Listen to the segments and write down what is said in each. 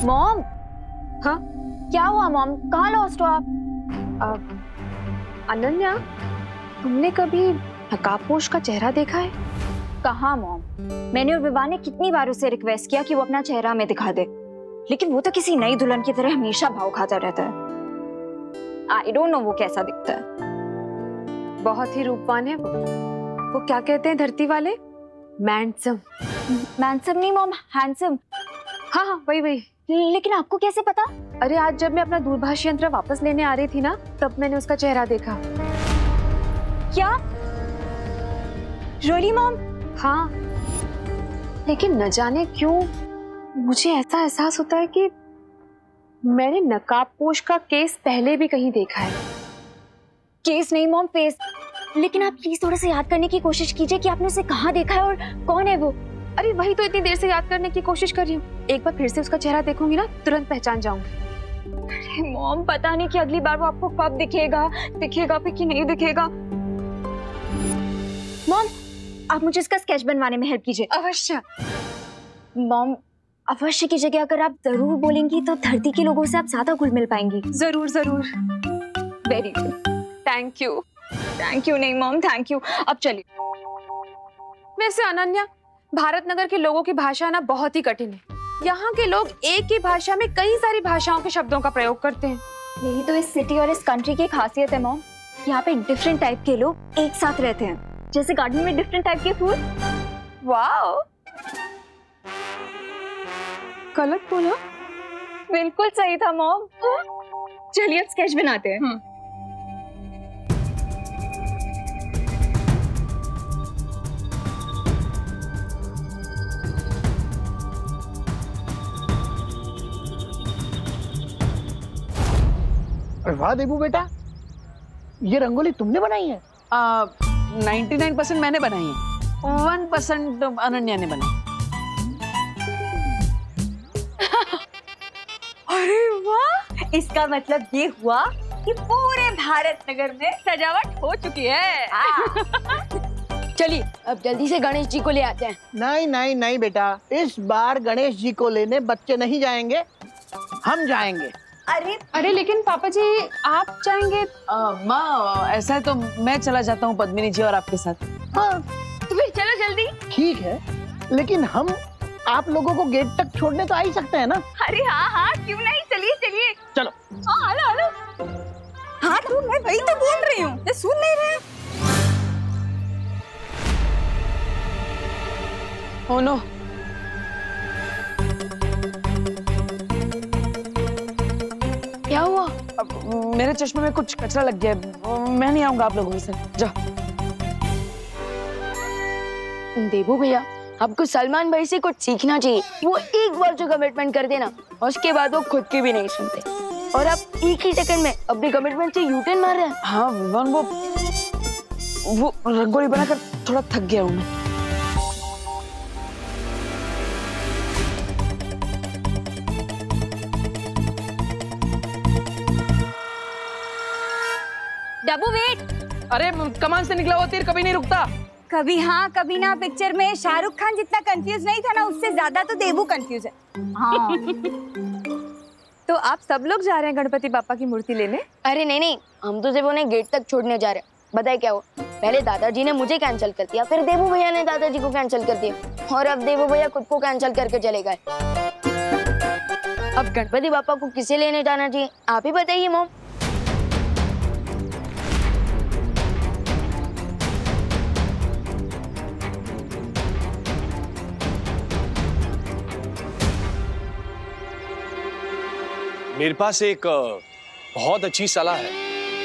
Mom. हाँ क्या हुआ मॉम, कहाँ लॉस्ट हो आप? अनन्या, तुमने कभी नकाबपोश का चेहरा देखा है? कहाँ मॉम, मैंने और विवाह ने कितनी बार उसे रिक्वेस्ट किया कि वो अपना चेहरा हमें दिखा दे, लेकिन वो तो किसी नई दुल्हन की तरह हमेशा भाव खाता रहता है। आई डोंट नो वो कैसा दिखता है। बहुत ही रूपवान है वो क्या कहते हैं धरती वाले, मैंडसम। मैंसम नहीं मॉम, हैंडसम। हाँ हाँ वही वही। लेकिन आपको कैसे पता? अरे आज जब मैं अपना दूरभाष यंत्र वापस लेने आ रही थी ना, तब मैंने उसका चेहरा देखा। क्या रियली मॉम? हाँ, लेकिन न जाने क्यों मुझे ऐसा एहसास होता है कि मैंने नकाबपोश का केस पहले भी कहीं देखा है। केस नहीं मॉम, फेस। लेकिन आप प्लीज थोड़ा सा याद करने की कोशिश कीजिए कि आपने उसे कहाँ देखा है और कौन है वो। अरे वही तो इतनी देर से याद करने की कोशिश कर रही हूँ। एक बार फिर से उसका चेहरा देखूंगी ना, तुरंत पहचान जाऊंगी। अरे मॉम, पता नहीं कि अगली बार वो आपको कब दिखेगा भी कि नहीं दिखेगा। मॉम, आप मुझे इसका स्केच बनवाने में हेल्प कीजिए। अवश्य मॉम, अवश्य की जगह अगर आप जरूर बोलेंगी तो धरती के लोगों से आप ज्यादा घुल मिल पाएंगी। जरूर जरूर। Very good, thank you. Thank you नहीं मॉम, थैंक यू। अब चलिए। वैसे अनन्या, भारत नगर के लोगों की भाषा ना बहुत ही कठिन है। यहाँ के लोग एक ही भाषा में कई सारी भाषाओं के शब्दों का प्रयोग करते हैं। यही तो इस सिटी और इस कंट्री की खासियत है मॉम। यहाँ पे डिफरेंट टाइप के लोग एक साथ रहते हैं, जैसे गार्डन में डिफरेंट टाइप के फूल। वाओ, गलत बोला? बिल्कुल सही था मॉम। चलिए अब स्केच बनाते हैं। अरे वाह देबू बेटा, ये रंगोली तुमने बनाई है? 99% मैंने बनाई है, 1% अनन्या ने बनाई। अरे वाह, इसका मतलब ये हुआ कि पूरे भारत नगर में सजावट हो चुकी है। चलिए अब जल्दी से गणेश जी को ले आते हैं। नहीं नहीं नहीं बेटा, इस बार गणेश जी को लेने बच्चे नहीं जाएंगे, हम जाएंगे। अरे लेकिन पापा जी आप जाएंगे? माँ, ऐसा है तो मैं चला जाता हूँ पद्मिनी जी और आपके साथ। हाँ तो फिर चलो जल्दी। ठीक है, लेकिन हम आप लोगों को गेट तक छोड़ने तो आ ही सकते हैं ना? अरे हाँ हाँ, क्यों नहीं, चलिए चलिए। चलो। हाँ हेलो हेलो। हाँ तो मैं वही तो बोल रही हूँ, ये सुन नहीं रहे। ओह नो, क्या हुआ? मेरे चश्मे में कुछ कचरा लग गया है। मैं नहीं आऊंगा आप लोगों के साथ, जाओ। देबू भैया, आपको सलमान भाई से कुछ सीखना चाहिए। वो एक बार जो कमिटमेंट कर देना, उसके बाद वो खुद की भी नहीं सुनते, और आप एक ही सेकंड में अपने कमिटमेंट से यूटर्न मार रहे हैं। हाँ विवान, वो रंगोली बनाकर थोड़ा थक गया हूँ मैं। डब्बू वेट। अरे कमान से निकला हुआ तीर कभी नहीं रुकता। कभी हाँ कभी ना पिक्चर में शाहरुख खान जितना कंफ्यूज नहीं था ना, उससे ज्यादा तो देबू कंफ्यूज है। हाँ। तो आप सब लोग जा रहे हैं गणपति बापा की मूर्ति लेने? अरे नहीं नहीं, हम तो सिर्फ उन्हें गेट तक छोड़ने जा रहे हैं। बताए क्या हुआ, पहले दादाजी ने मुझे कैंसिल कर दिया, फिर देबू भैया ने दादाजी को कैंसिल कर दिया, और अब देबू भैया खुद को कैंसिल करके चले गए। अब गणपति बापा को किसे लेने जाना चाहिए, आप ही बताइए मॉम। मेरे पास एक बहुत अच्छी सलाह है।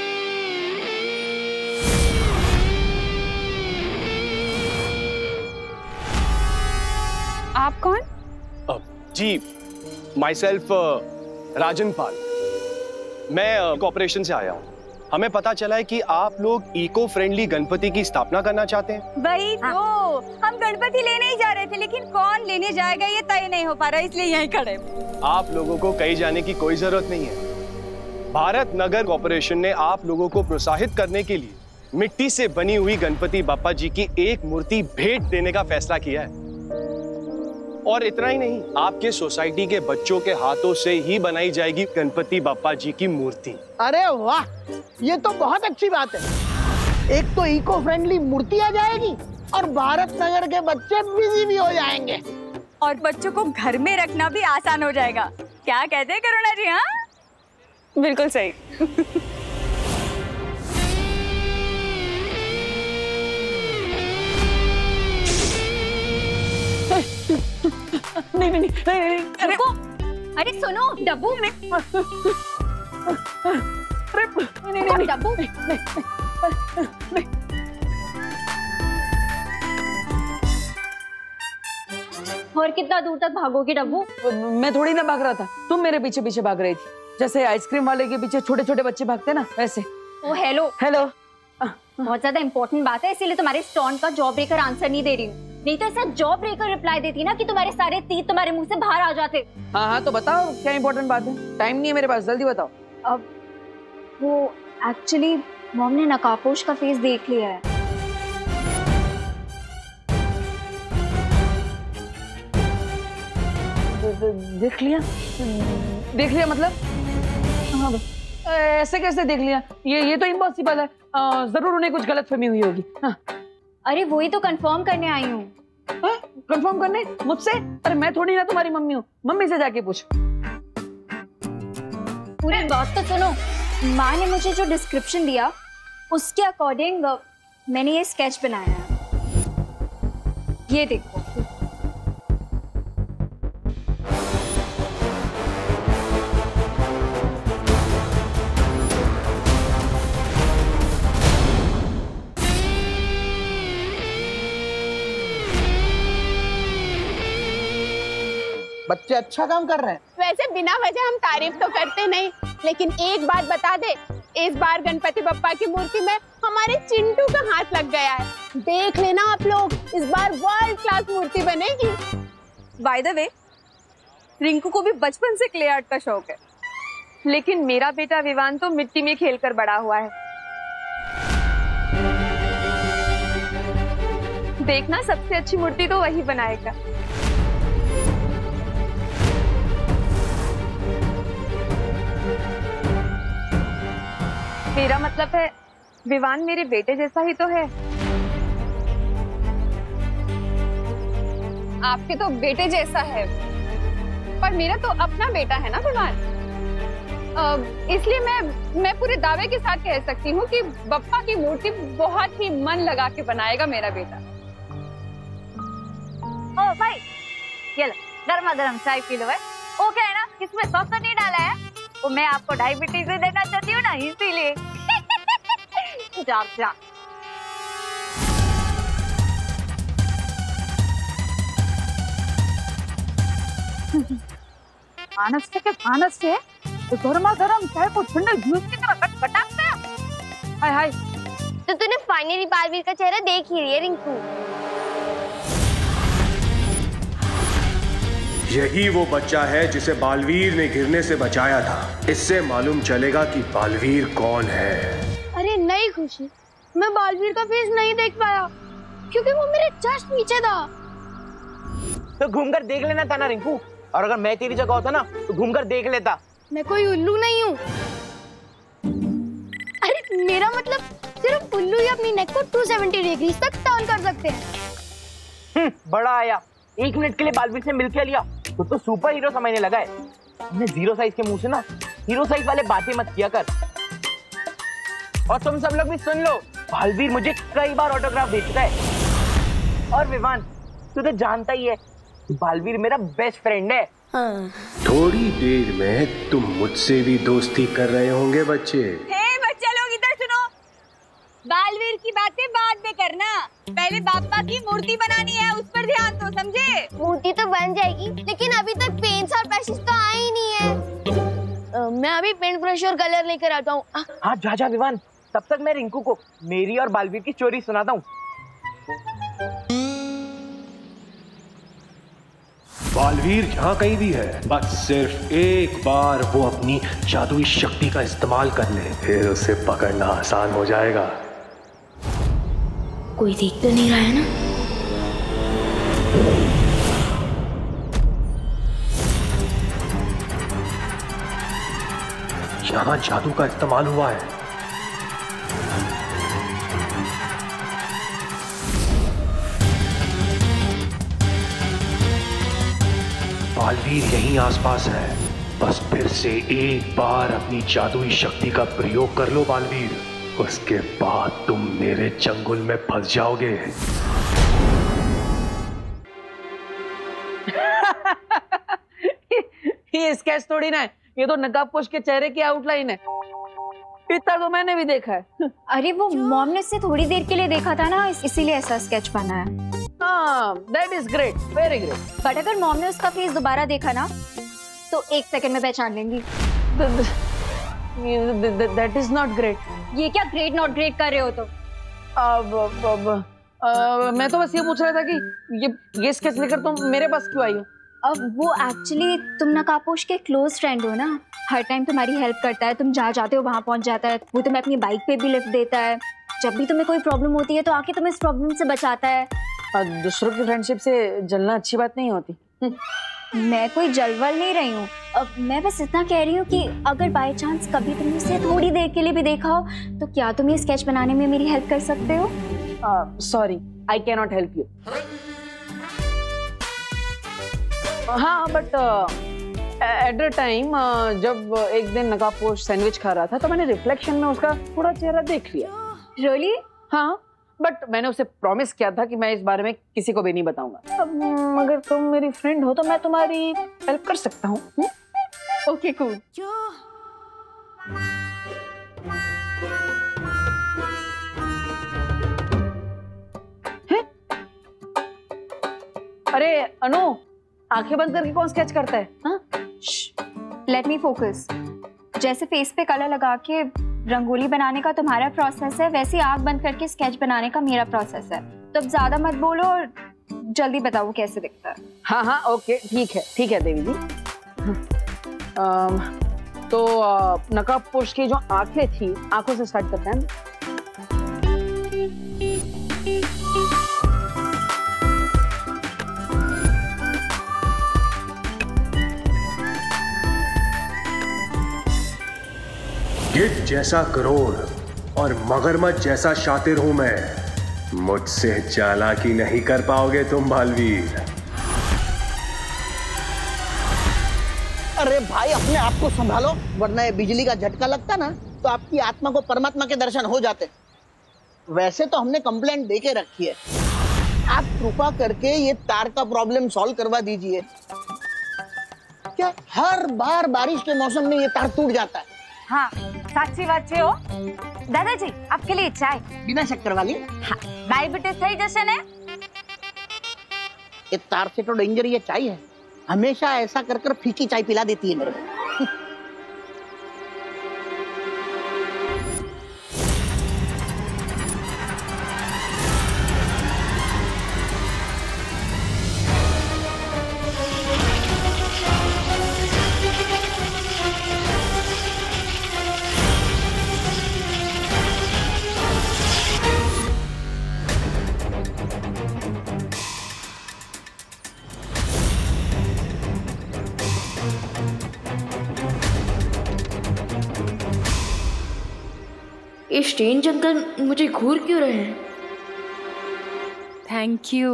आप कौन? जी, माई सेल्फ राजन पाल। मैं कॉर्पोरेशन से आया हूँ। हमें पता चला है कि आप लोग इको फ्रेंडली गणपति की स्थापना करना चाहते हैं। वही तो, हम गणपति लेने ही जा रहे थे, लेकिन कौन लेने जाएगा ये तय नहीं हो पा रहा, इसलिए यहीं खड़े। आप लोगों को कहीं जाने की कोई जरूरत नहीं है। भारत नगर कॉर्पोरेशन ने आप लोगों को प्रोत्साहित करने के लिए मिट्टी से बनी हुई गणपति बापा जी की एक मूर्ति भेंट देने का फैसला किया है। और इतना ही नहीं, आपके सोसाइटी के बच्चों के हाथों से ही बनाई जाएगी गणपति बप्पा जी की मूर्ति। अरे वाह, ये तो बहुत अच्छी बात है। एक तो इको फ्रेंडली मूर्ति आ जाएगी और भारत नगर के बच्चे बिजी भी हो जाएंगे और बच्चों को घर में रखना भी आसान हो जाएगा। क्या कहते हैं करुणा जी? हाँ, बिल्कुल सही। नहीं, अरे सुनो डब्बू में, डब्बू और कितना दूर तक भागोगी डब्बू? मैं थोड़ी ना भाग रहा था, तुम मेरे पीछे पीछे भाग रही थी, जैसे आइसक्रीम वाले के पीछे छोटे छोटे बच्चे भागते ना वैसे। ओ हेलो हेलो, बहुत ज्यादा इंपॉर्टेंट बात है, इसीलिए तुम्हारे स्टोन का जॉब ब्रेकर आंसर नहीं दे रही हूँ। नहीं तो ऐसा जॉब ब्रेकर रिप्लाई देती ना कि तुम्हारे सारे तीत तुम्हारे मुंह से बाहर आ जाते। हाँ तो बताओ क्या इंपॉर्टेंट बात है? टाइम नहीं है मेरे पास, जल्दी बताओ। अब वो एक्चुअली मॉम ने नकाबपोश का फेस देख लिया है। देख लिया? देख लिया मतलब? हाँ, ऐसे कैसे देख लिया? ये तो इम्पॉसिबल है। जरूर उन्हें कुछ गलतफहमी हुई होगी। हाँ। अरे वही तो कंफर्म करने आई हूँ। कंफर्म करने मुझसे? अरे मैं थोड़ी ना तुम्हारी मम्मी हूँ, मम्मी से जाके पूछ। पूरी बात तो सुनो। माँ ने मुझे जो डिस्क्रिप्शन दिया उसके अकॉर्डिंग मैंने ये स्केच बनाया है। ये देखो। बच्चे अच्छा काम कर रहे हैं। वैसे बिना वजह हम तारीफ तो करते नहीं, लेकिन एक बात बता दे, इस बार गणपति बप्पा की मूर्ति में हमारे चिंटू का हाथ लग गया है। देख लेना आप लोग, इस बार वर्ल्ड क्लास मूर्ति बनेगी। बाय द वे, रिंकू को भी बचपन से क्ले आर्ट का शौक है, लेकिन मेरा बेटा विवान तो मिट्टी में खेलकर बड़ा हुआ है। देखना, सबसे अच्छी मूर्ति तो वही बनाएगा। मेरा मतलब है विवान मेरे बेटे जैसा ही तो है। आपके तो बेटे जैसा है, पर मेरा तो अपना बेटा है ना विवान। इसलिए मैं पूरे दावे के साथ कह सकती हूँ कि बप्पा की मूर्ति बहुत ही मन लगा के बनाएगा मेरा बेटा। ओ भाई, ये लो गर्मा गर्म चाय पी लो। है वो क्या है ना, इसमें सॉस नहीं डाला है, वो मैं आपको डायबिटीज से देना चाहती हूँ ना, इसीलिए। जा जा। मानस से गर्मा गर्म चाय को ठंडे जूस की तरह खटखटाते हैं। हाय हाय। तो तूने फाइनली बालवीर का चेहरा देख ही लिया रिंकू। यही वो बच्चा है जिसे बालवीर ने गिरने से बचाया था। इससे मालूम चलेगा कि बालवीर कौन है। अरे नहीं खुशी, मैं बालवीर का फेस नहीं देख पाया क्योंकि वो मेरे जस्ट पीछे था। तो घूमकर देख लेना था ना रिंकू, और अगर मैं तेरी जगह होता ना तो घूमकर देख लेता। मैं कोई उल्लू नहीं हूँ। अरे मेरा मतलब सिर्फ उल्लू ही अपनी नेक को 270 डिग्री तक टर्न कर सकते हैं। बड़ा आया, 1 मिनट के लिए बालवीर से मिल के लिया तो सुपर हीरो समझने लगा है। हमने 0 साइज के मुंह से ना हीरो साइज वाले बातें मत किया कर। और तुम सब लोग भी सुन लो, बालवीर मुझे कई बार ऑटोग्राफ दे चुका है। और विवान, तू तो जानता ही है बालवीर मेरा बेस्ट फ्रेंड है। हाँ। थोड़ी देर में तुम मुझसे भी दोस्ती कर रहे होंगे बच्चे। हे बच्चे लोग इधर सुनो, बालवीर की बातें बाद में करना, पहले बाप्पा की मूर्ति बनानी है, उस पर ध्यान दो, समझे? मूर्ति तो बन जाएगी, लेकिन अभी तक पेंट्स और ब्रशेस तो आए ही नहीं है। मैं अभी पेंट ब्रश और कलर लेकर आता हूँ। हाँ जा विवान, तब तक मैं रिंकू को मेरी और बालवीर की स्टोरी सुनाता हूँ। बालवीर जहाँ कहीं भी है, बस सिर्फ एक बार वो अपनी जादुई शक्ति का इस्तेमाल कर ले, फिर उसे पकड़ना आसान हो जाएगा। कोई देख तो नहीं रहा है ना? यहाँ जादू का इस्तेमाल हुआ है। बालवीर यहीं आसपास है, बस फिर से एक बार अपनी जादुई शक्ति का प्रयोग कर लो बालवीर, उसके बाद तुम मेरे चंगुल में फंस जाओगे। ये स्केच थोड़ी ना है, ये तो नकाबपोश के चेहरे की आउटलाइन है। इतना तो मैंने भी देखा है। अरे वो मॉम ने इससे थोड़ी देर के लिए देखा था ना, इसीलिए ऐसा स्केच बना है। हाँ, that is great, very great. But अगर मॉम ने उसका फेस दोबारा देखा ना तो 1 सेकंड में पहचान लेंगी। That is not great. ये क्या ग्रेट नॉट ग्रेट कर रहे हो तो? मैं तो बस ये पूछ रहा था कि ये स्केच लेकर तुम मेरे पास क्यों आई हो? अब वो एक्चुअली तुम नकाबपोश के क्लोज फ्रेंड हो ना, हर टाइम तुम्हारी हेल्प करता है, तुम जहाँ जाते हो वहाँ पहुँच जाता है, वो तुम्हें अपनी बाइक पे भी लिफ्ट देता है, जब भी तुम्हें कोई प्रॉब्लम होती है तो आके तुम्हें इस प्रॉब्लम से बचाता है। दूसरों की फ्रेंडशिप से जलना अच्छी बात नहीं होती। मैं कोई जलवल नहीं रही हूँ, अब मैं बस इतना कह रही हूँ कि अगर बाय चांस कभी तुमने उसे थोड़ी देर के लिए भी देखा हो तो क्या तुम ये स्केच बनाने में मेरी हेल्प कर सकते हो? Sorry, I can not help you. हाँ, बट एट द टाइम जब एक दिन नकाबपोश सैंडविच खा रहा था तो मैंने रिफ्लेक्शन में उसका थोड़ा चेहरा देख लिया। रियली? हाँ, बट मैंने उसे प्रॉमिस किया था कि मैं इस बारे में किसी को भी नहीं बताऊंगा। अब अगर तुम मेरी फ्रेंड हो तो मैं तुम्हारी हेल्प कर सकता हूँ। Okay cool. अरे अनु, आंखें बंद करके कौन स्केच करता है? हाँ, लेट मी फोकस। जैसे फेस पे कलर लगा के रंगोली बनाने का तुम्हारा प्रोसेस है, वैसे आंख बंद करके स्केच बनाने का मेरा प्रोसेस है। तो अब ज्यादा मत बोलो और जल्दी बताओ वो कैसे दिखता है। हाँ हाँ, ओके, ठीक है देवी जी। तो नकाबपोश की जो आंखें थी, आंखों से स्टार्ट करते हैं। गिद्ध जैसा करोड़ और मगरमच्छ जैसा शातिर हूं मैं, मुझसे चालाकी नहीं कर पाओगे तुम बालवीर। अरे भाई अपने आप को संभालो, वरना ये बिजली का झटका लगता ना तो आपकी आत्मा को परमात्मा के दर्शन हो जाते। वैसे तो हमने कंप्लेंट दे के रखी है, आप कृपा करके ये तार का प्रॉब्लम सॉल्व करवा दीजिए। क्या हर बार बारिश के मौसम में ये तार टूट जाता है? हाँ, साक्षी बात छे हो। दादाजी, आपके लिए चाय बिना शक्कर वाली। हाँ, डायबिटीज થઈ જશે ને? ये तार से तो डेंजर ये चाय है, हमेशा ऐसा कर कर फीकी चाय पिला देती है मेरे को। ये स्ट्रेंज अंकल मुझे घूर क्यों रहे हैं? Thank you.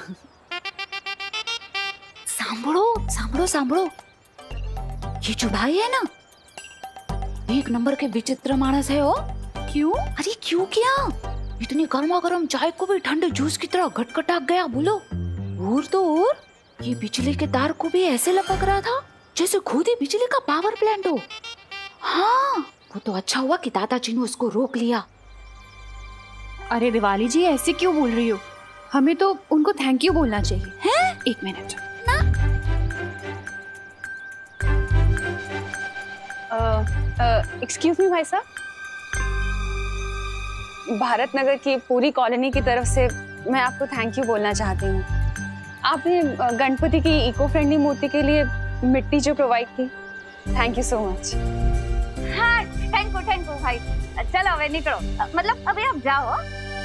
सांभळो सांभळो सांभळो, ये जो भाई है ना, एक नंबर के विचित्र मानस है। हो क्यों? अरे क्यों क्या? इतनी गर्मा गर्म चाय को भी ठंडे जूस की तरह घटघटा गया। बोलो। और तो और ये बिजली के तार को भी ऐसे लपक रहा था जैसे खुद ही बिजली का पावर प्लांट हो। हाँ, वो तो अच्छा हुआ कि दादाजी ने उसको रोक लिया। अरे दिवाली जी, ऐसे क्यों बोल रही हो? हमें तो उनको थैंक यू बोलना चाहिए। हैं? 1 मिनट ना। एक्सक्यूज मी भाई साहब, भारत नगर की पूरी कॉलोनी की तरफ से मैं आपको थैंक यू बोलना चाहती हूँ। आपने गणपति की इको फ्रेंडली मूर्ति के लिए मिट्टी जो प्रोवाइड की, थैंक यू सो मच। हाँ, थैंक यू भाई। चलो अब निकलो, मतलब अभी आप जाओ।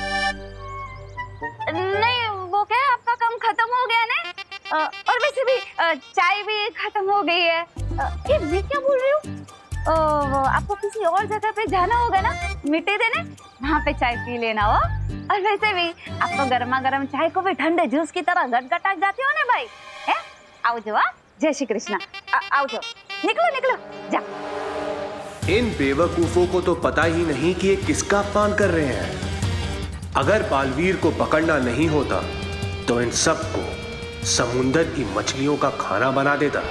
नहीं, वो क्या है, आपका काम खत्म हो गया ना, और वैसे भी चाय भी खत्म हो गई है। ये मैं क्या बोल रही हूँ? आपको किसी और जगह पे जाना होगा ना मिट्टी देने, वहाँ पे चाय पी लेना हो। और वैसे भी आप तो गर्मा गर्म चाय को भी ठंडे जूस की तरह गटगटा जाती हो ना भाई। है आओ जो, जय श्री कृष्णा। आओ जो, निकलो निकलो जा। इन बेवकूफों को तो पता ही नहीं कि ये किसका अपमान कर रहे हैं। अगर बालवीर को पकड़ना नहीं होता तो इन सबको समुंदर की मछलियों का खाना बना देता।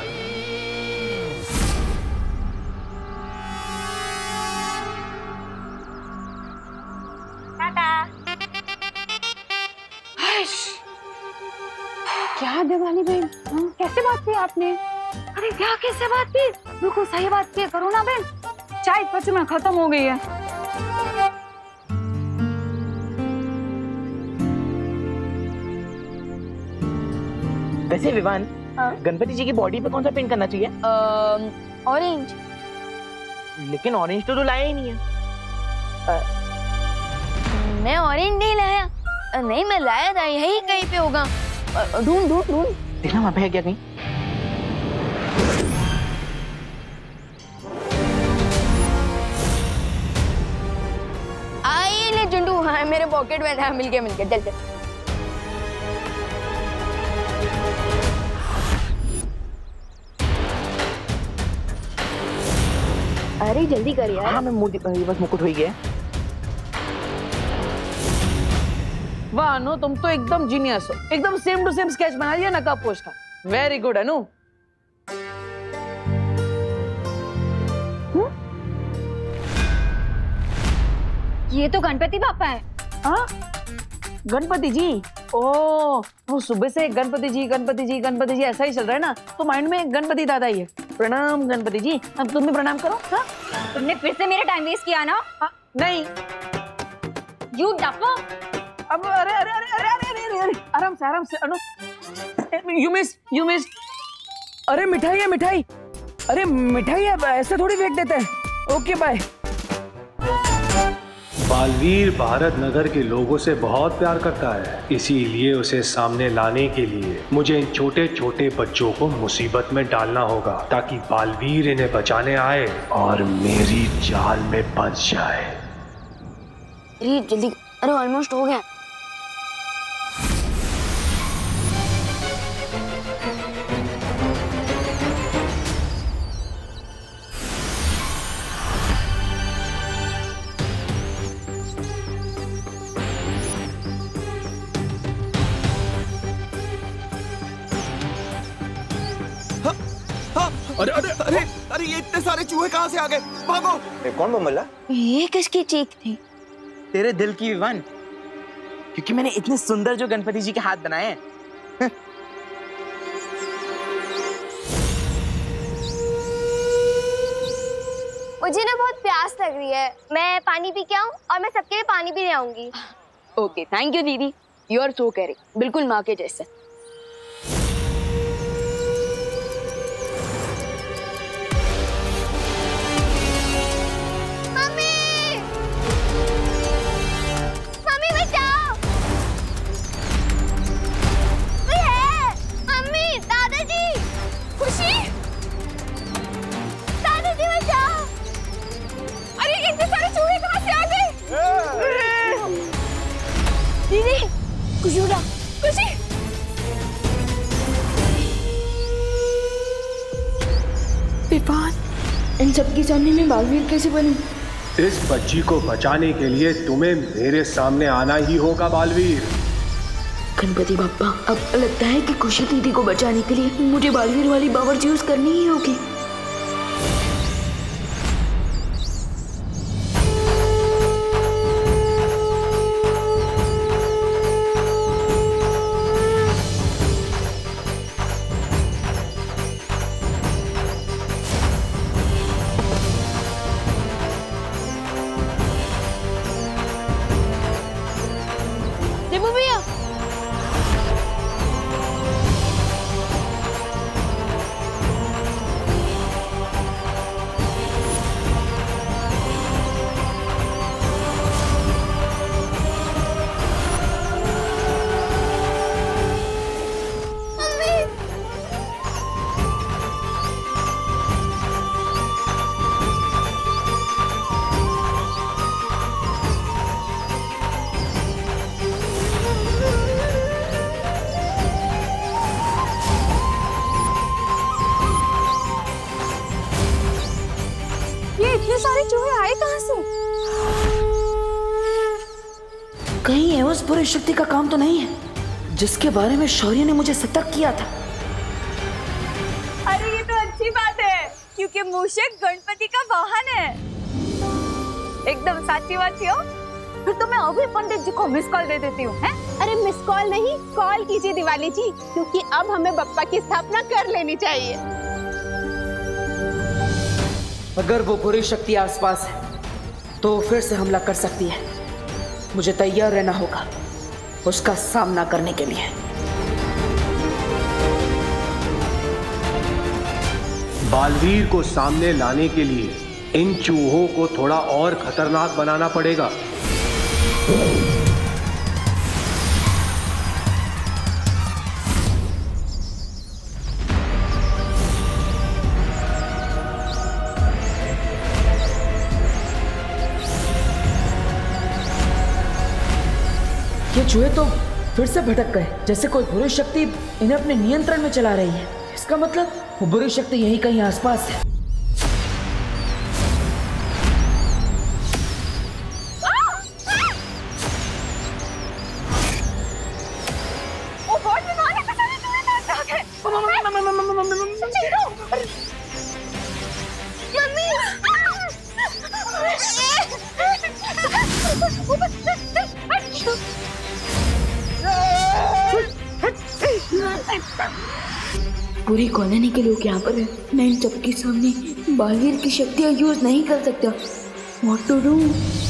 क्या दिवाली बहन, कैसे बात की आपने? अरे क्या कैसे बात की, बिल्कुल सही बात की करो ना बहन। चाय सच में खत्म हो गई है। वैसे विवान, गणपति जी की बॉडी पे कौन सा पेंट करना चाहिए? ऑरेंज। लेकिन ऑरेंज तो लाया ही नहीं है। मैं ऑरेंज नहीं लाया। नहीं मैं लाया था, यही कहीं पे होगा। ढूंढ ढूंढ ढूंढ। देखना वहां पे है क्या कहीं। आइए ले जुंडू, हाँ मेरे पॉकेट में था। मिल गया चल चल। अरे जल्दी कर यार। हाँ मैं बस मुकुट हो ही गया। वाह अनु, तुम तो एकदम जीनियस हो। एकदम सेम टू सेम स्केच बना दिया नकाबपोश का। Very good Anu. ये तो गणपति बापा है। हाँ गणपति जी। ओह, वो सुबह से गणपति जी गणपति जी गणपति जी ऐसा ही चल रहा है ना, तो माइंड में गणपति दादा ही है। प्रणाम गणपति जी। अब तुम भी प्रणाम करो। हाँ तुमने फिर से मेरा टाइम वेस्ट किया ना। हाँ, नहीं यू डफो। अब अरे अरे अरे अरे अरे अरे अरे आराम से अनु। You miss. अरे मिठाई है मिठाई। अरे मिठाई है, ऐसे थोड़ी फेंक देते हैं। Okay bye. बालवीर भारत नगर के लोगों से बहुत प्यार करता है, इसीलिए उसे सामने लाने के लिए मुझे इन छोटे छोटे बच्चों को मुसीबत में डालना होगा, ताकि बालवीर इन्हें बचाने आए और मेरी जाल में फंस जाए। अरे जल्दी, अरे ऑलमोस्ट हो गया। अरे अरे अरे अरे ये इतने सारे चूहे कहाँ से आ गए? भागो! कौन बमला? ये किसकी चीख थी? तेरे दिल की विवान, क्योंकि मैंने इतने सुंदर जो गणपति जी के हाथ बनाए हैं। मुझे ना बहुत प्यास लग रही है, मैं पानी पी के आऊं और मैं सबके लिए पानी भी ले आऊंगी। ओके थैंक यू दीदी, यू आर सो केयरिंग, बिल्कुल माँ के जैसे। दीदी खुशी उठा, खुशी। विवान, इन सबके सामने मैं बालवीर कैसे बनूं? इस बच्ची को बचाने के लिए तुम्हें मेरे सामने आना ही होगा बालवीर। गणपति बाप्पा, अब लगता है कि खुशी दीदी को बचाने के लिए मुझे बालवीर वाली पावर यूज करनी ही होगी। कहीं ये उस बुरी शक्ति का काम तो नहीं है जिसके बारे में शौर्य ने मुझे सतर्क किया था? अरे ये तो अच्छी बात है, क्योंकि मूषक गणपति का वाहन है। एकदम साची बात थी। फिर तो मैं अभी पंडित जी को मिस कॉल दे देती हूँ। अरे मिस कॉल नहीं, कॉल कीजिए दिवाली जी, क्योंकि अब हमें बप्पा की स्थापना कर लेनी चाहिए। अगर वो बुरी शक्ति आसपास है तो फिर से हमला कर सकती है। मुझे तैयार रहना होगा उसका सामना करने के लिए। बालवीर को सामने लाने के लिए इन चूहों को थोड़ा और खतरनाक बनाना पड़ेगा। ये चूहे तो फिर से भटक गए, जैसे कोई बुरी शक्ति इन्हें अपने नियंत्रण में चला रही है। इसका मतलब वो बुरी शक्ति यहीं कहीं आसपास है। पूरी कॉलोनी के लोग यहाँ पर हैं। मैं इन सबके सामने बालवीर की शक्तियाँ यूज नहीं कर सकता। What to do?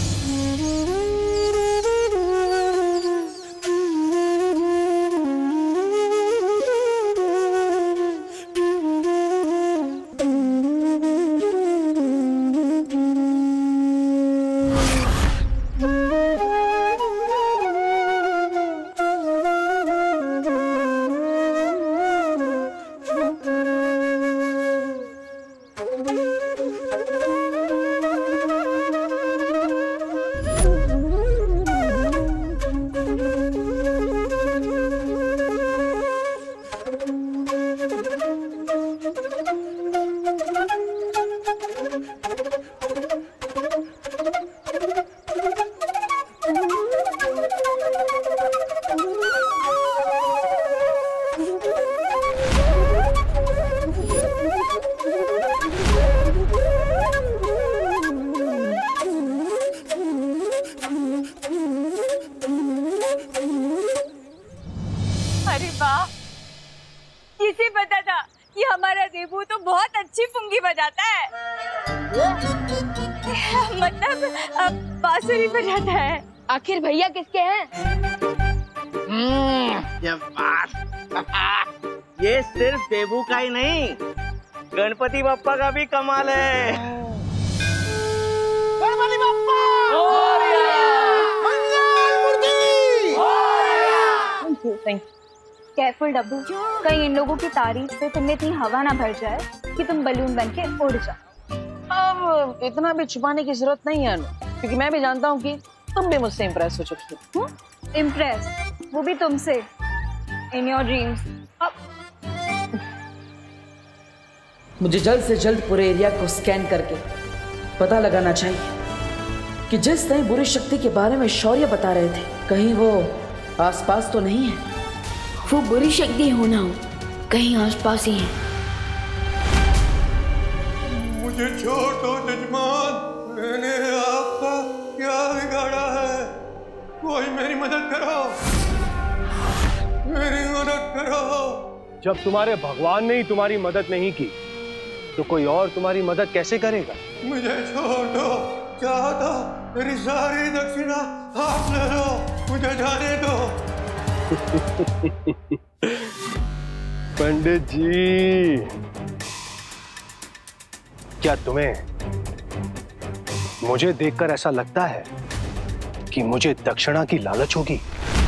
अरे वाह, किसे पता था कि हमारा देबू तो बहुत अच्छी पुंगी बजाता है। मतलब बांसुरी बजाता है। आखिर भैया किसके हैं? ये बात ये सिर्फ देबू का ही नहीं, गणपति बप्पा का भी कमाल है। गणपति बप्पा केयरफुल डब्बू, कहीं इन लोगों की तारीफ से तुम्हें इतनी हवा ना भर जाए कि तुम बलून बन के उड़ जाओ। अब इतना भी छुपाने की जरूरत नहीं है अनु, क्योंकि मैं भी जानता हूँ कि तुम भी मुझसे इम्प्रेस हो चुकी हो। इम्प्रेस, वो भी तुमसे, इन योर ड्रीम्स। मुझे जल्द से जल्द पूरे एरिया को स्कैन करके पता लगाना चाहिए कि जिस नई बुरी शक्ति के बारे में शौर्य बता रहे थे, कहीं वो आसपास तो नहीं है। वो बुरी शक्ति होना हो कहीं आसपास ही है। मुझे छोड़ दो जजमान, मैंने आपका क्या बिगाड़ा है? कोई मेरी मदद करो, मेरी मदद करो। जब तुम्हारे भगवान ने ही तुम्हारी मदद नहीं की तो कोई और तुम्हारी मदद कैसे करेगा? मुझे छोड़ दो, चाहो तो मेरी सारी दक्षिणा आप ले लो, मुझे जाने दो। पंडित जी, क्या तुम्हें मुझे देखकर ऐसा लगता है कि मुझे दक्षिणा की लालच होगी?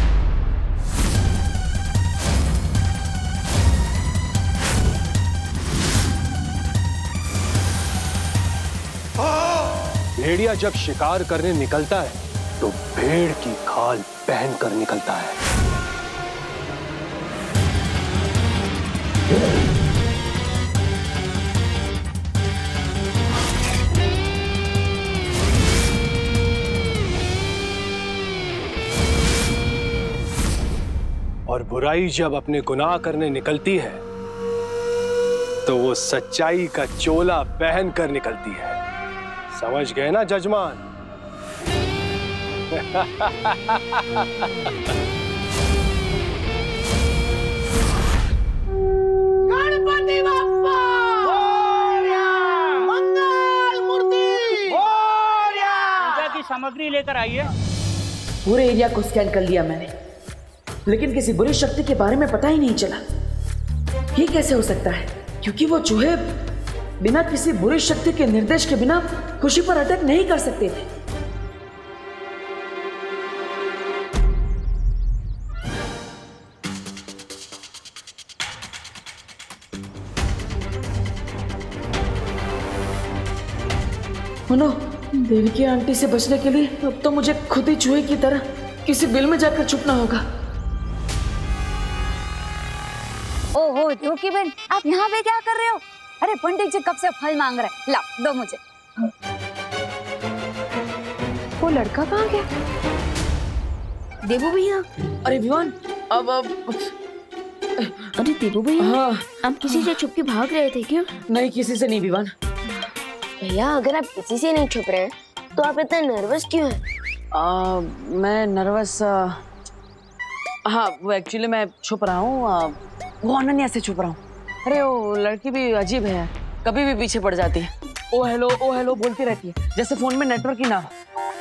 भेड़िया जब शिकार करने निकलता है तो भेड़ की खाल पहन कर निकलता है। और बुराई जब अपने गुनाह करने निकलती है तो वो सच्चाई का चोला पहन कर निकलती है। समझ गए ना जजमान? गणपति बप्पा मंगल मूर्ति पूजा की सामग्री लेकर आइए। पूरे एरिया को स्कैन कर लिया मैंने, लेकिन किसी बुरी शक्ति के बारे में पता ही नहीं चला। ये कैसे हो सकता है? क्योंकि वो चूहे बिना किसी बुरी शक्ति के निर्देश के बिना खुशी पर अटैक नहीं कर सकते थे। नो, देवकी आंटी से बचने के लिए अब तो मुझे खुद ही चूहे की तरह किसी बिल में जाकर छुपना होगा। ओहो देवकी बहन, आप यहाँ पे क्या कर रहे हो? अरे पंडित जी कब से फल मांग रहे हैं, लाओ दो मुझे। वो लड़का कहाँ गया? देवू भैया। अरे विवान, अब अरे देवू भैया, हाँ। आप किसी से छुप के भाग रहे थे क्या? नहीं, किसी से नहीं विवान। भैया अगर आप किसी से नहीं छुप रहे तो आप इतना नर्वस क्यों हैं? मैं नर्वस, हाँ वो एक्चुअली मैं छुप रहा हूँ, वो अनन्या से छुप रहा हूँ। अरे वो लड़की भी अजीब है, कभी भी पीछे पड़ जाती है। ओ हेलो बोलती रहती है, जैसे फोन में नेटवर्क ही ना हो।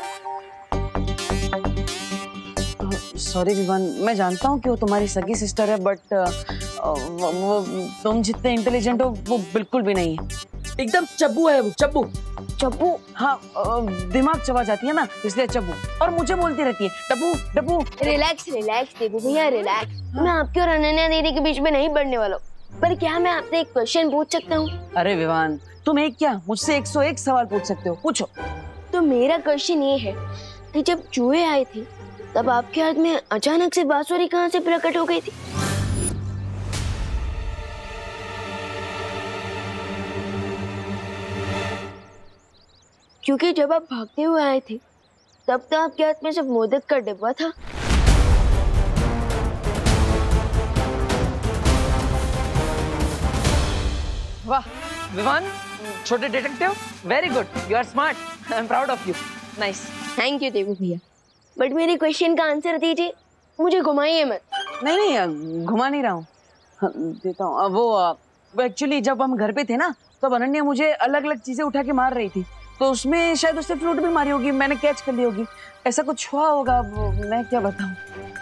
सॉरी विवान, मैं जानता हूँ कि वो तुम्हारी सगी सिस्टर है, बट वो तुम जितने इंटेलिजेंट हो वो बिल्कुल भी नहीं है। एकदम चब्बू है वो, चब्बू। हाँ, दिमाग चबा जाती है ना, इसलिए चब्बू। और मुझे बोलती रहती है डब्बू डब्बू। रिलैक्स देवू भैया, रिलैक्स। मैं आपके और अनन्या दीदी के बीच में नहीं बढ़ने वाला हूँ, पर क्या मैं आपसे एक क्वेश्चन पूछ सकता हूँ? अरे विवान, तुम एक क्या मुझसे 101 सवाल पूछ सकते हो, पूछो। तो मेरा क्वेश्चन ये है कि जब चूहे आए थे तब आपके हाथ में अचानक से बांसुरी कहाँ से प्रकट हो गई थी? क्योंकि जब आप भागते हुए आए थे तब तो आपके हाथ में सिर्फ मोदक का डिब्बा था। वाह विवान, छोटे detective, very good, you are smart, I am proud of you, nice. Thank you Devu भैया, बट मेरे क्वेश्चन का आंसर दीजिए, मुझे घुमाइए मत। नहीं, घुमा नहीं रहा हूँ, देता हूँ। वो एक्चुअली जब हम घर पे थे ना, तब अनन्या मुझे अलग अलग चीजें उठा के मार रही थी, तो उसमें शायद उससे फ्लूट भी मारी होगी, मैंने कैच कर ली होगी, ऐसा कुछ हुआ होगा, मैं क्या बताऊं।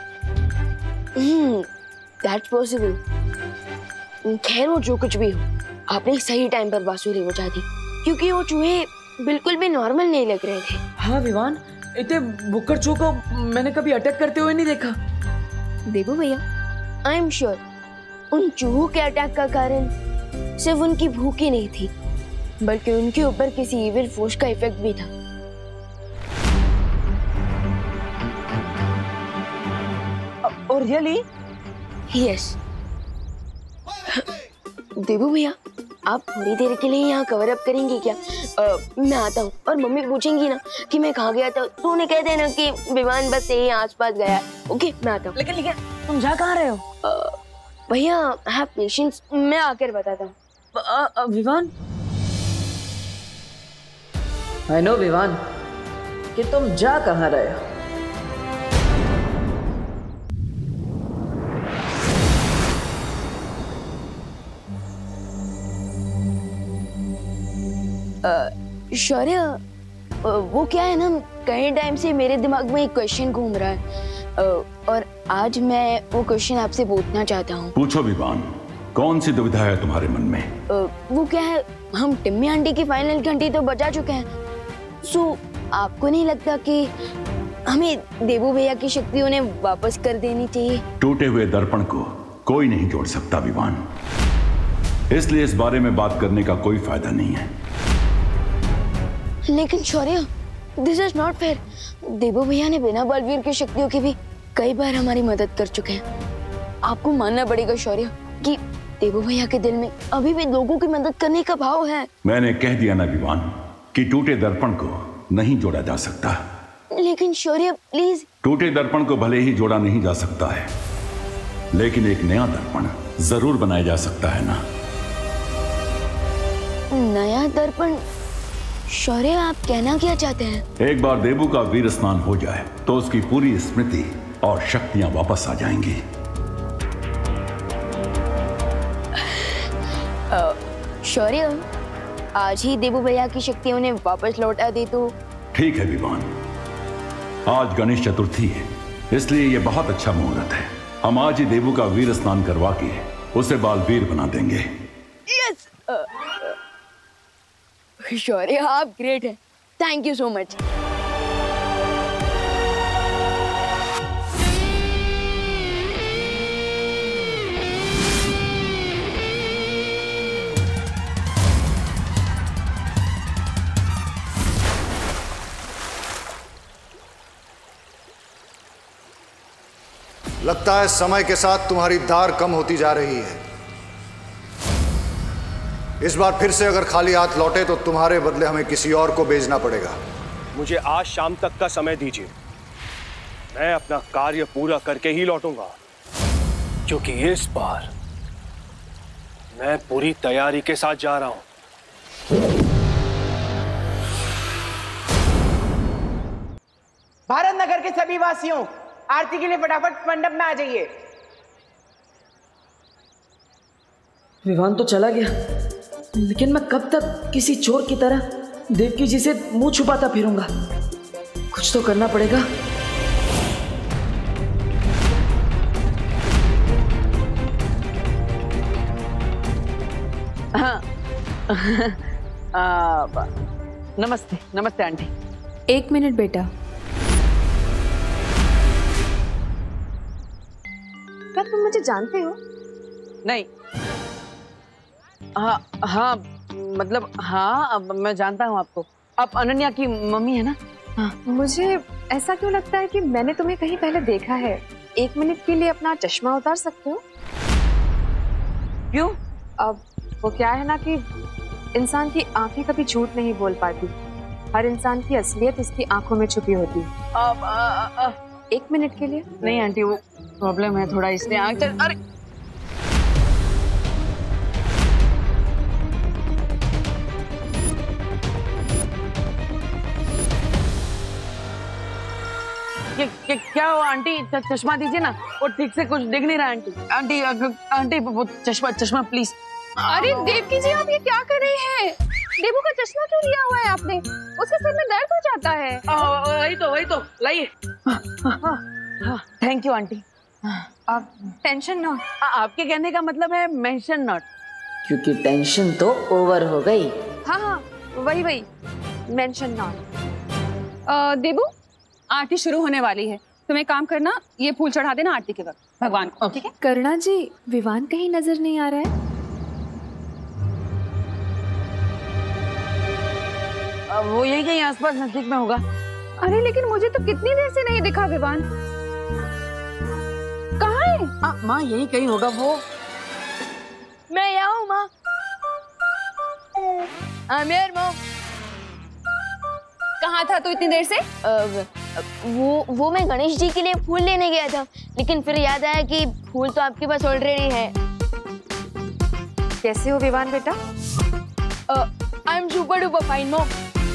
That's possible. खैर वो जो कुछ भी हो, आपने सही टाइम पर बांसुरी बजा दी, क्योंकि वो चूहे बिल्कुल भी नॉर्मल नहीं लग रहे थे। हाँ विवान, इतने बुक्कड़ चूहों को मैंने कभी अटैक करते हुए नहीं देखा। देवू भैया, आई एम श्योर उन चूहों के अटैक का कारण सिर्फ उनकी भूख ही नहीं थी, बल्कि उनके ऊपर किसी इविल फोर्स का इफेक्ट भी था। और रियली? यस। देवू भैया, आप थोड़ी देर के लिए यहाँ कवर अप करेंगे क्या? मैं आता हूँ, और मम्मी पूछेंगी ना कि मैं कहाँ गया था तो उन्हें कह देना कि विमान बस यही आसपास गया। ओके, मैं आता हूँ। लेकिन तुम जा कहाँ रहे हो? भैया हैव पेशेंस, मैं आकर बताता हूँ। विवान, आई नो विवान कि तुम जा कहाँ रहे हो। शौर्य, वो क्या है ना, कई टाइम से मेरे दिमाग में एक क्वेश्चन घूम रहा है, और आज मैं वो क्वेश्चन आपसे पूछना चाहता हूँ। पूछो विवान, कौन सी दुविधा है तुम्हारे मन में? वो क्या है, हम टिम्मी आंटी की फाइनल घंटी तो बजा चुके हैं, सो आपको नहीं लगता कि हमें देवू भैया की शक्ति उन्हें वापस कर देनी चाहिए? टूटे हुए दर्पण को कोई नहीं जोड़ सकता विवान, इसलिए इस बारे में बात करने का कोई फायदा नहीं है। लेकिन Shaurya, this is not fair. Devu भैया ने बिना बलवीर की शक्तियों की भी कई बार हमारी मदद कर चुके हैं। आपको मानना पड़ेगा शौर्य कि देवू भैया के दिल में अभी भी लोगों की मदद करने का भाव है। मैंने कह दिया ना विवान कि टूटे दर्पण को नहीं जोड़ा जा सकता। लेकिन शौर्य प्लीज। टूटे दर्पण को भले ही जोड़ा नहीं जा सकता है, लेकिन एक नया दर्पण जरूर बनाया जा सकता है ना। नया दर्पण? शौर्य, आप कहना क्या चाहते हैं? एक बार देबू का वीर स्नान हो जाए तो उसकी पूरी स्मृति और शक्तियां वापस आ जाएंगी। शौर्य, आज ही देबू भैया की शक्ति उन्हें वापस लौटा दे तो। ठीक है विवान, आज गणेश चतुर्थी है, इसलिए यह बहुत अच्छा मुहूर्त है। हम आज ही देबू का वीर स्नान करवा के उसे बालवीर बना देंगे। यस शौर्य, आप ग्रेट हैं। Thank you so much. लगता है समय के साथ तुम्हारी धार कम होती जा रही है। इस बार फिर से अगर खाली हाथ लौटे तो तुम्हारे बदले हमें किसी और को भेजना पड़ेगा। मुझे आज शाम तक का समय दीजिए, मैं अपना कार्य पूरा करके ही लौटूंगा, क्योंकि इस बार मैं पूरी तैयारी के साथ जा रहा हूं। भारत नगर के सभी वासियों, आरती के लिए फटाफट मंडप में आ जाइए। विवान तो चला गया, लेकिन मैं कब तक किसी चोर की तरह देवकी जी से मुंह छुपाता फिरूंगा? कुछ तो करना पड़ेगा। हाँ नमस्ते नमस्ते आंटी। एक मिनट बेटा, क्या तुम मुझे जानते हो? नहीं। हाँ मतलब हाँ, अब मैं जानता हूँ आपको। आप अनन्या की मम्मी है ना? हाँ। मुझे ऐसा क्यों लगता है कि मैंने तुम्हें कहीं पहले देखा है। 1 मिनट के लिए अपना चश्मा उतार सकते हो? क्यों? अब वो क्या है ना कि इंसान की आंखें कभी झूठ नहीं बोल पाती। हर इंसान की असलियत उसकी आंखों में छुपी होती है। 1 मिनट के लिए? नहीं आंटी, वो प्रॉब्लम है थोड़ा, इसलिए आंख चल। अरे क्या हुआ आंटी? चश्मा दीजिए ना, वो ठीक से कुछ दिख नहीं रहा आंटी। आंटी आंटी वो चश्मा प्लीज। अरे देवकी जी, आप ये क्या कर रही हैं? देवू का चश्मा क्यों लिया हुआ है आपने? उसके सिर में दर्द हो जाता है। वही तो लाइए। थैंक यू आंटी। आप टेंशन नॉट। आपके कहने का मतलब है मेंशन नॉट, क्योंकि टेंशन तो ओवर हो गई। हाँ वही मेंशन नॉट। देवू, आरती शुरू होने वाली है, तुम एक काम करना, ये फूल चढ़ा देना आरती के वक्त भगवान को, ठीक है? करुणा जी, विवान कहीं नजर नहीं आ रहा है। वो यही कहीं आसपास नजदीक में होगा। अरे लेकिन मुझे तो कितनी देर से नहीं दिखा विवान। कहाँ है? माँ यही कहीं होगा वो। मैं यहाँ हूँ माँ। माँ कहाँ था तू इतनी देर से? वो मैं गणेश जी के लिए फूल लेने गया था, लेकिन फिर याद आया कि फूल तो आपके पास ऑलरेडी है। कैसे हो विवान बेटा? I am super duper fine mom.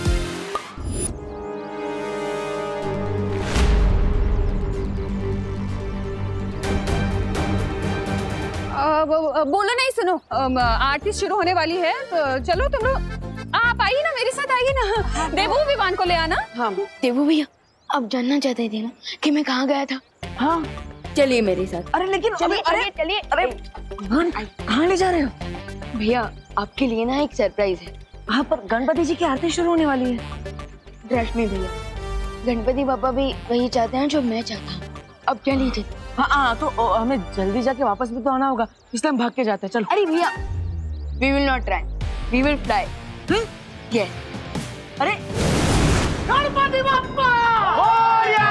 बोलो नहीं, सुनो, आरती शुरू होने वाली है, तो चलो तुम लोग आप आइए ना, मेरे साथ आइए ना। देवू, विवान को ले आना। हाँ देवू भैया, आप जानना चाहते थे ना कि मैं कहाँ गया था? हाँ चलिए मेरे साथ। अरे लेकिन चलिए अरे कहाँ ले जा रहे हो? भैया आपके लिए ना एक सरप्राइज है। हाँ पर गणपति जी की आरती शुरू होने वाली है। रश्मि भैया, गणपति पापा भी वही चाहते हैं जो मैं चाहता हूँ। अब क्या लीजिए। हाँ तो हमें जल्दी जाके वापस भी तो आना होगा, इसलिए हम भाग के जाते हैं। चलो। अरे भैया, we will not try, we will fly. Yes. अरे गणपति बप्पा मोरया!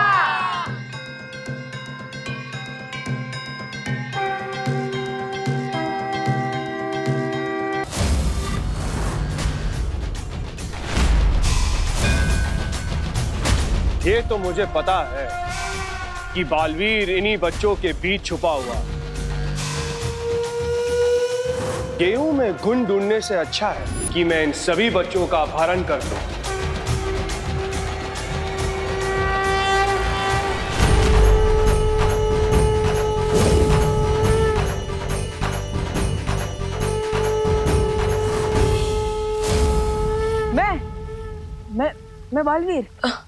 ये तो मुझे पता है कि बालवीर इन्हीं बच्चों के बीच छुपा हुआ। गेहूं में घुन ढूंढने से अच्छा है कि मैं इन सभी बच्चों का अपहरण कर दूं। मैं बालवीर।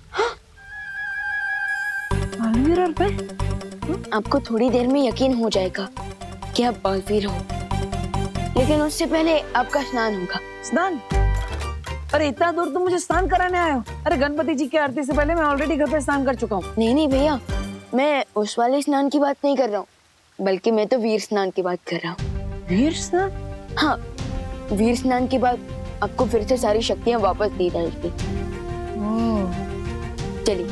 बालवीर और मैं? आपको थोड़ी देर में यकीन हो जाएगा कि आप बालवीर हो, लेकिन उससे पहले आपका स्नान होगा। स्नान? अरे इतना दूर तुम मुझे स्नान कराने आए हो? अरे गणपति जी की आरती से पहले मैं ऑलरेडी घर पे स्नान कर चुका हूँ। नहीं भैया, मैं उस वाले स्नान की बात नहीं कर रहा हूँ, बल्कि मैं तो वीर स्नान की बात कर रहा हूँ। वीर स्नान? हाँ, वीर स्नान के बाद आपको फिर से सारी शक्तियाँ वापस दी जाएगी। चलिए।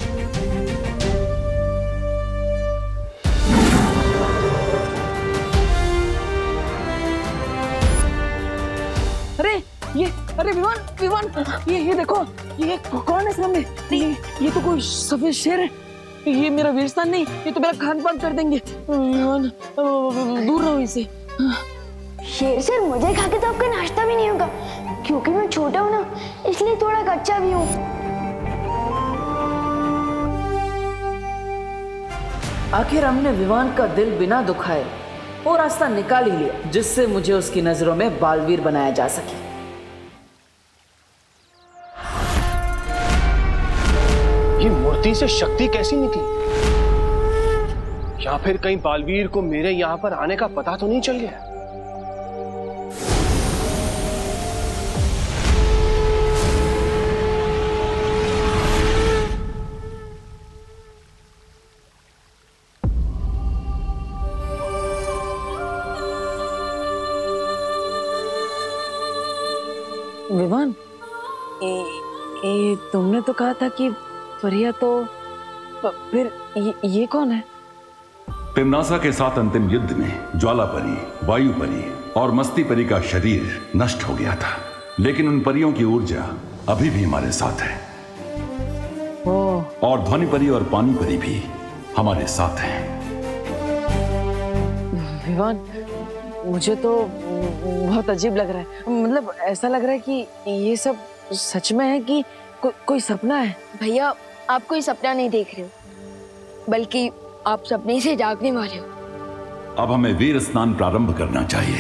अरे विवान ये देखो, ये कौन है सामने? ये तो कोई सफेद शेर है। ये मेरा वीर स्थान नहीं, ये तो मेरा खान पान कर देंगे। विवान दूर रहो इसे। शेर सर, मुझे खा के तो आपका नाश्ता भी नहीं होगा, क्योंकि मैं छोटा हूँ ना, इसलिए थोड़ा कच्चा भी हूँ। आखिर हमने विवान का दिल बिना दुखाए वो रास्ता निकाल ही लिया जिससे मुझे उसकी नजरों में बालवीर बनाया जा सके। ये मूर्ति से शक्ति कैसी निकली? या फिर कहीं बालवीर को मेरे यहाँ पर आने का पता तो नहीं चल गया? विवान, ये तुमने तो कहा था कि परिया, तो फिर ये कौन है? तिम्नासा के साथ अंतिम युद्ध में ज्वाला परी, वायु परी और मस्ती परी का शरीर नष्ट हो गया था, लेकिन उन परियों की ऊर्जा अभी भी हमारे साथ है। और ध्वनि परी और पानी परी भी हमारे साथ हैं। विवान, मुझे तो बहुत अजीब लग रहा है। मतलब ऐसा लग रहा है कि ये सब सच में है कि कोई सपना है। भैया, आप कोई सपना नहीं देख रहे हो, बल्कि आप सपने से जागने वाले हो। अब हमें वीर स्नान प्रारंभ करना चाहिए।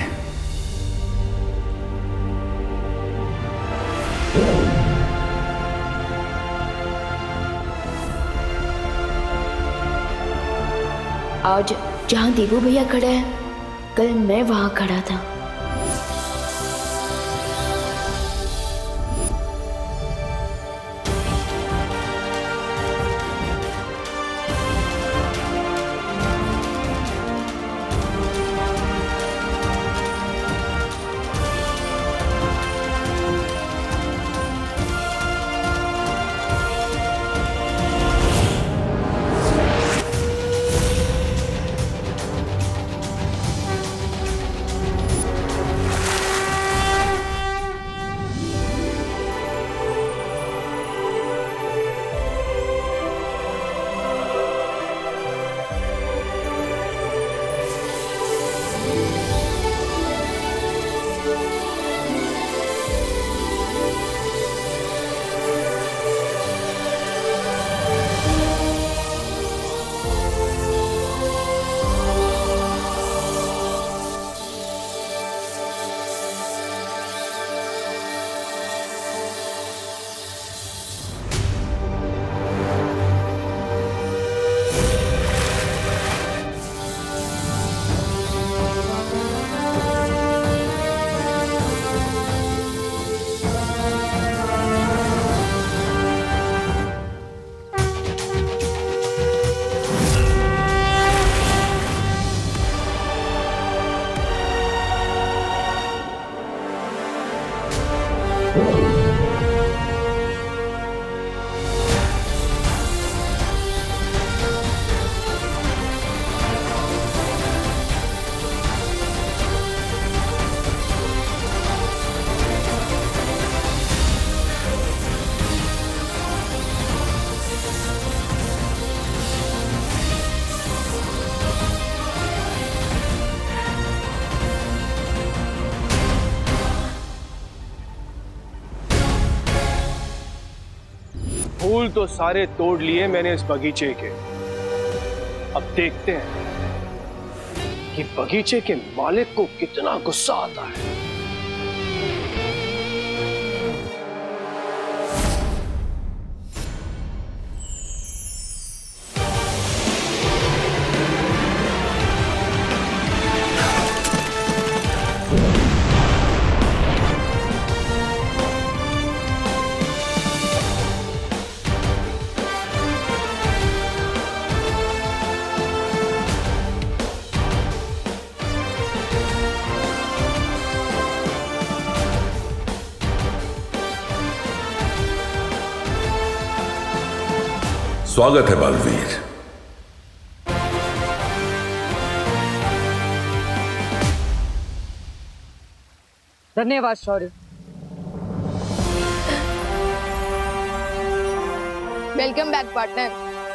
आज जहाँ देवू भैया खड़े हैं, कल मैं वहां खड़ा था। फूल तो सारे तोड़ लिए मैंने इस बगीचे के। अब देखते हैं कि बगीचे के मालिक को कितना गुस्सा आता है। स्वागत है बालवीर। धन्यवाद शौर्य। Welcome back partner.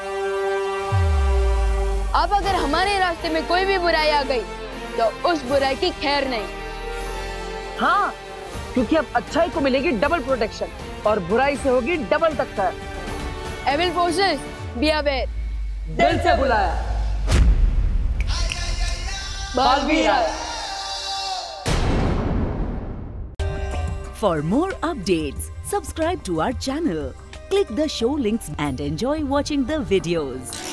अब अगर हमारे रास्ते में कोई भी बुराई आ गई तो उस बुराई की खैर नहीं। हाँ, क्योंकि अब अच्छाई को मिलेगी डबल प्रोटेक्शन और बुराई से होगी डबल टक्कर। Evil forces be aware. दिल से बुलाया। बालवीर आया। For more updates, subscribe to our channel, click the show links and enjoy watching the videos.